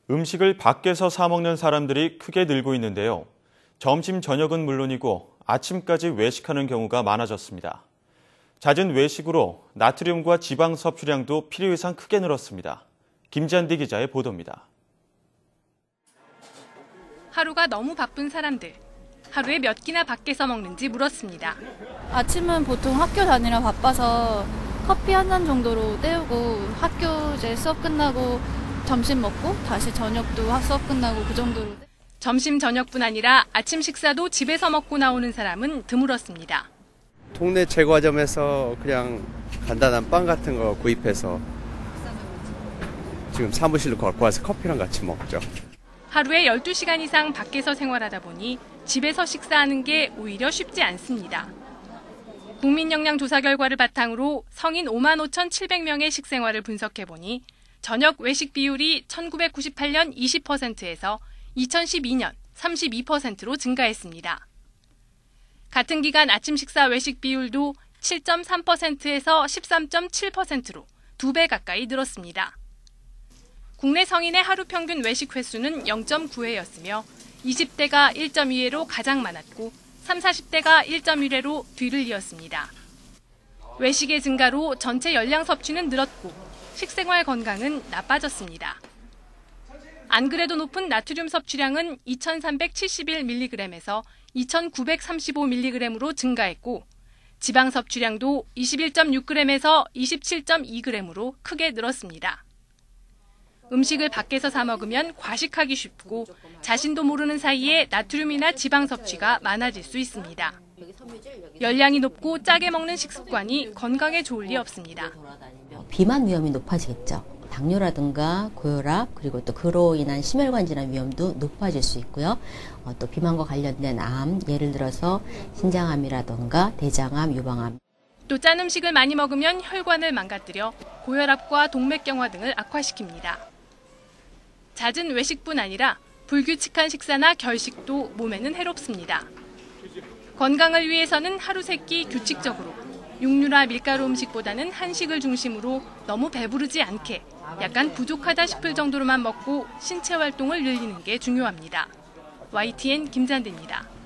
음식을 밖에서 사 먹는 사람들이 크게 늘고 있는데요. 점심, 저녁은 물론이고 아침까지 외식하는 경우가 많아졌습니다. 잦은 외식으로 나트륨과 지방 섭취량도 필요 이상 크게 늘었습니다. 김잔디 기자의 보도입니다. 하루가 너무 바쁜 사람들. 하루에 몇 끼나 밖에서 먹는지 물었습니다. 아침은 보통 학교 다니라 바빠서 커피 한 잔 정도로 때우고 학교 이제 수업 끝나고 점심 먹고 다시 저녁도 수업 끝나고 그 정도로. 점심, 저녁뿐 아니라 아침 식사도 집에서 먹고 나오는 사람은 드물었습니다. 동네 제과점에서 그냥 간단한 빵 같은 거 구입해서 지금 사무실로 갖고 와서 커피랑 같이 먹죠. 하루에 12시간 이상 밖에서 생활하다 보니 집에서 식사하는 게 오히려 쉽지 않습니다. 국민영양조사 결과를 바탕으로 성인 55,700명의 식생활을 분석해보니 저녁 외식 비율이 1998년 20%에서 2012년 32%로 증가했습니다. 같은 기간 아침 식사 외식 비율도 7.3%에서 13.7%로 2배 가까이 늘었습니다. 국내 성인의 하루 평균 외식 횟수는 0.9회였으며 20대가 1.2회로 가장 많았고 30, 40대가 1.1회로 뒤를 이었습니다. 외식의 증가로 전체 열량 섭취는 늘었고 식생활 건강은 나빠졌습니다. 안 그래도 높은 나트륨 섭취량은 2,371mg에서 2,935mg으로 증가했고 지방 섭취량도 21.6g에서 27.2g으로 크게 늘었습니다. 음식을 밖에서 사 먹으면 과식하기 쉽고 자신도 모르는 사이에 나트륨이나 지방 섭취가 많아질 수 있습니다. 열량이 높고 짜게 먹는 식습관이 건강에 좋을 리 없습니다. 비만 위험이 높아지겠죠. 당뇨라든가 고혈압 그리고 또 그로 인한 심혈관 질환 위험도 높아질 수 있고요. 또 비만과 관련된 암, 예를 들어서 신장암이라든가 대장암, 유방암. 또 짠 음식을 많이 먹으면 혈관을 망가뜨려 고혈압과 동맥경화 등을 악화시킵니다. 잦은 외식뿐 아니라 불규칙한 식사나 결식도 몸에는 해롭습니다. 건강을 위해서는 하루 3끼 규칙적으로 육류나 밀가루 음식보다는 한식을 중심으로 너무 배부르지 않게 약간 부족하다 싶을 정도로만 먹고 신체 활동을 늘리는 게 중요합니다. YTN 김잔디입니다.